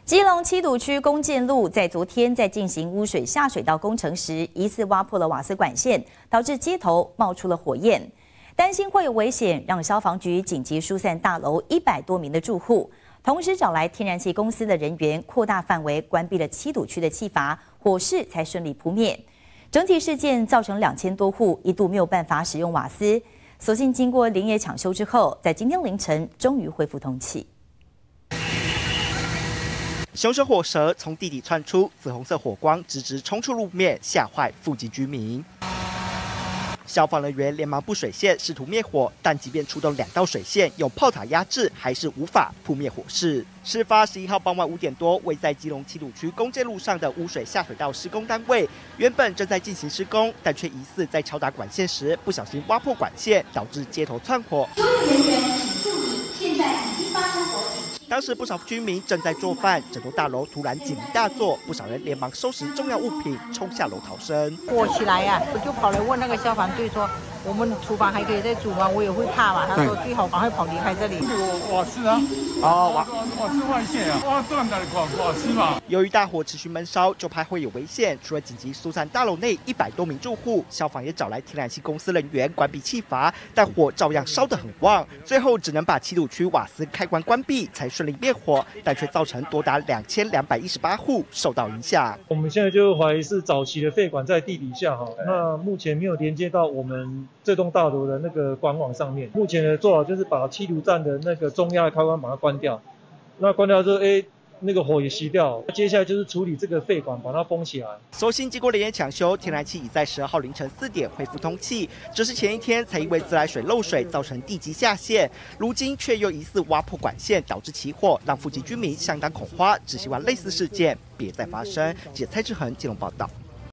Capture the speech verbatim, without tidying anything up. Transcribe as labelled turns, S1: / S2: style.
S1: 基隆七堵区公建路在昨天在进行污水下水道工程时，疑似挖破了瓦斯管线，导致街头冒出了火焰。担心会有危险，让消防局紧急疏散大楼一百多名的住户，同时找来天然气公司的人员，扩大范围关闭了七堵区的气阀，火势才顺利扑灭。整体事件造成两千多户一度没有办法使用瓦斯，所幸经过连夜抢修之后，在今天凌晨终于恢复通气。
S2: 熊熊火舌从地底窜出，紫红色火光直直冲出路面，吓坏附近居民。消防人员连忙布水线，试图灭火，但即便出动两道水线，用炮塔压制，还是无法扑灭火势。事发十一号傍晚五点多，位在基隆七堵区公建路上的污水下水道施工单位，原本正在进行施工，但却疑似在敲打管线时不小心挖破管线，导致街头窜火。救援人员请注意，现在已经发生火警。 当时不少居民正在做饭，整栋大楼突然警铃大作，不少人连忙收拾重要物品，冲下楼逃生。
S3: 火起来呀、啊，我就跑来问那个消防队说：“我们厨房还可以再煮吗？”我也会怕嘛。他说：“最好赶快跑离开这里。”
S4: 有瓦斯啊，哦瓦瓦斯外泄啊，挖断的瓦瓦斯嘛。
S2: 由于大火持续闷烧，就怕会有危险，除了紧急疏散大楼内一百多名住户，消防也找来天然气公司人员关闭气阀，但火照样烧得很旺，最后只能把七堵区瓦斯开关关闭，才顺利灭火，但却造成多达两千两百一十八户受到影响。
S5: 我们现在就怀疑是早期的废管在地底下哈，那目前没有连接到我们这栋大楼的那个管网上面。目前的做法就是把七堵站的那个中压开关把它关掉，那关掉之后，哎。 那个火也熄掉，接下来就是处理这个废管，把它封起来。
S2: 所幸经过连夜抢修，天然气已在十二号凌晨四点恢复通气，只是前一天才因为自来水漏水造成地基下陷，如今却又疑似挖破管线导致起火，让附近居民相当恐慌，只希望类似事件别再发生。记者蔡志恒基隆报道。